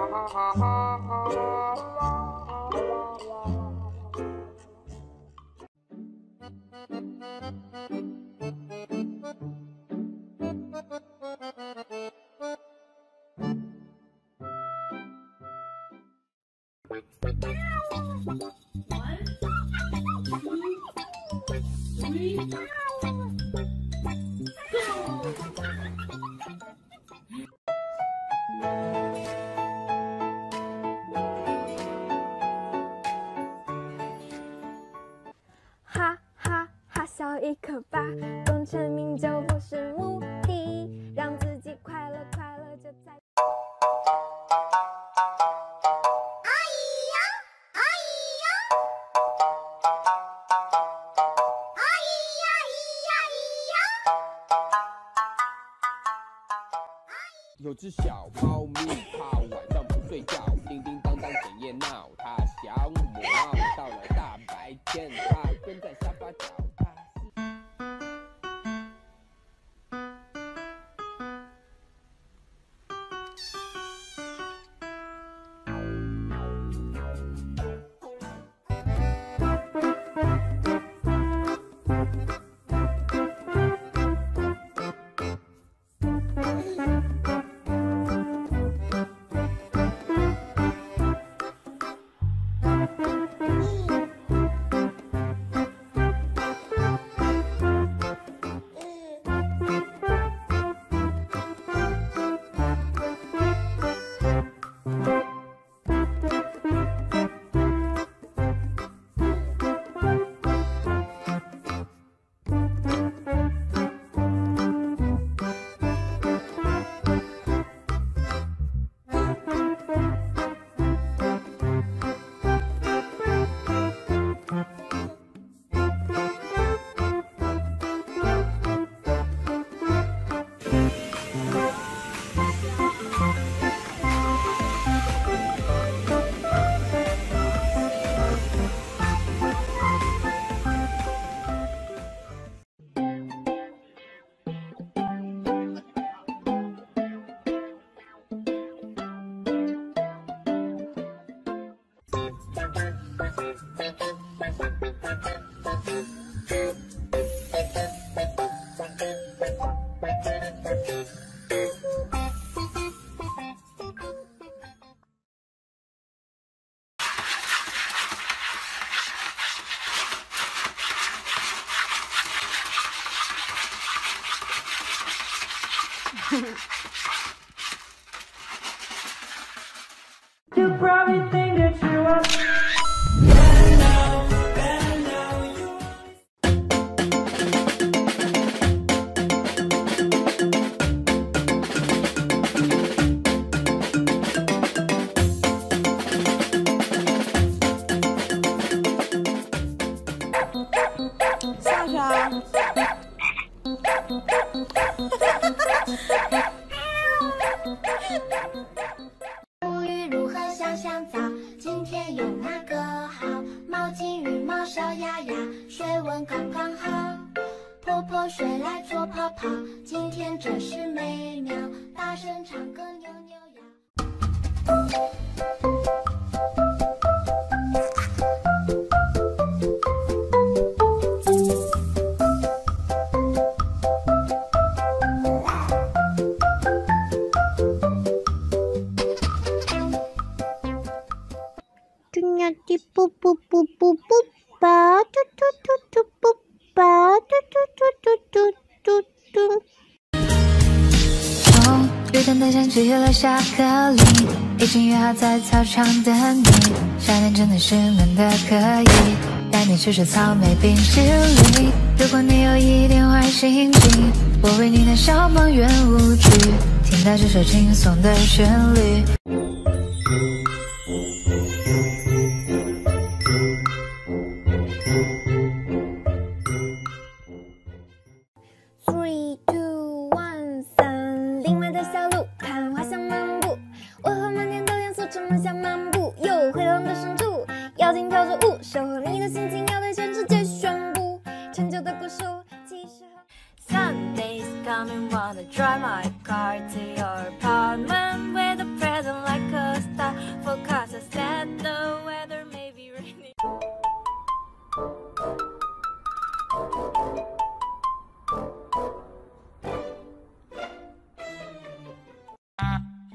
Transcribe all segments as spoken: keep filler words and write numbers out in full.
哈哈哈，笑一个吧，功成名就不是目的，让自己快乐快乐就在。 有只小猫咪，它晚上不睡觉，叮叮当当整夜闹。它想母猫，到了大白天，它蹲在沙发角。 You probably think that you are. Sasha. 无语如何想象早？今天有哪个好？毛巾、羽毛、小鸭鸭，水温刚刚好。泼泼水来做泡泡，今天真是美妙。大声唱歌扭扭腰。 滴不不不不不吧，嘟嘟嘟嘟不吧，嘟嘟嘟嘟嘟嘟嘟。 哦，雨天的像积了下颗粒，已经约好在操场等你。夏天真的是闷的可以，带你吃吃草莓冰淇淋。如果你有一点坏心情，我为你弹小邦圆舞曲，听到这首轻松的旋律。 Three, two, one， 三，另外的小路，看花香漫步，为何满天都元素这么像漫步？又回廊的深处，妖精跳着舞，守候你的心情要对全世界宣布，陈旧的故事其实很。 Sunday's coming, wanna drive my car to your apartment with a present like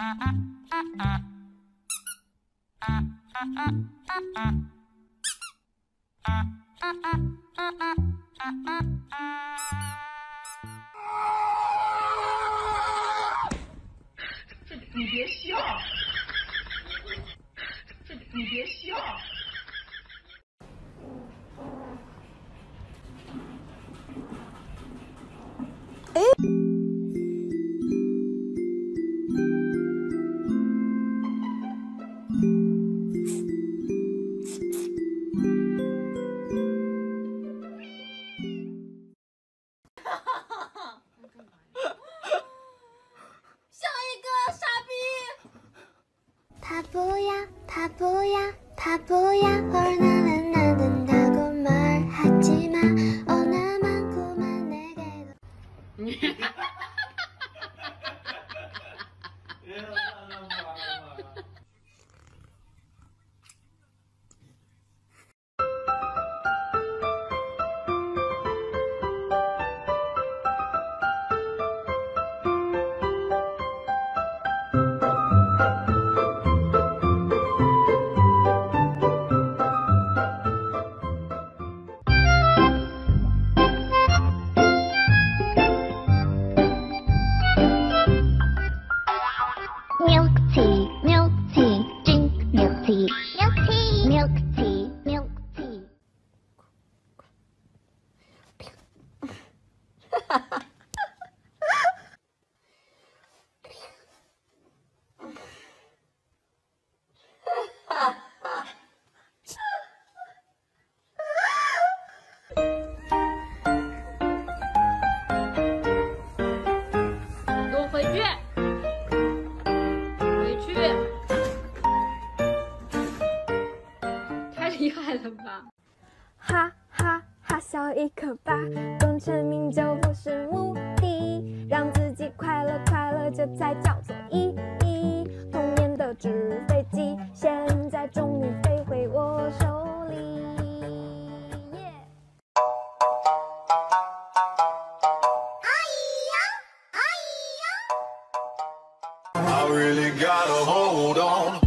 这你别笑，这你别笑。 他不要，他不要，他不要얼마나 나 된다고 말하지마 얼마만큼만 내게 Milk tea, milk tea, drink milk tea, milk tea, milk tea, milk tea. 给我回去，回去，太厉害了吧！ 哈哈哈，笑一个吧，功成名就不是目的，让自己快乐快乐，这才叫做意义。童年的纸飞机，现在终于飞回我手里。耶！ I really gotta hold on.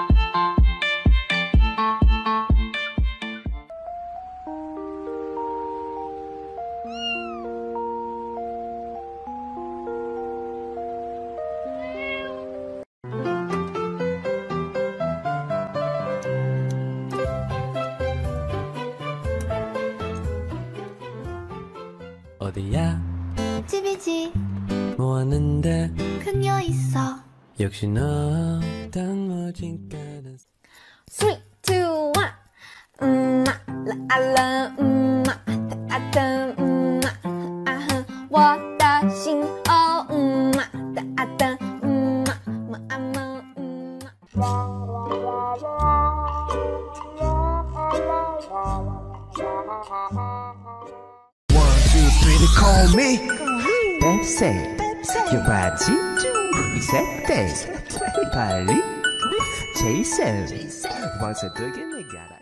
어디야? 집이지 뭐 하는데? 그녀 있어 역시 너 단무진가는 Three, two, one， 嗯嘛啦啊啦，嗯嘛哒啊哒，嗯嘛啊哼，我的心哦，嗯嘛哒啊哒，嗯嘛么啊么，嗯嘛。 One, two, three, they call me Pepsi. Your body, 이세대 빨리 Jason. Once again, they got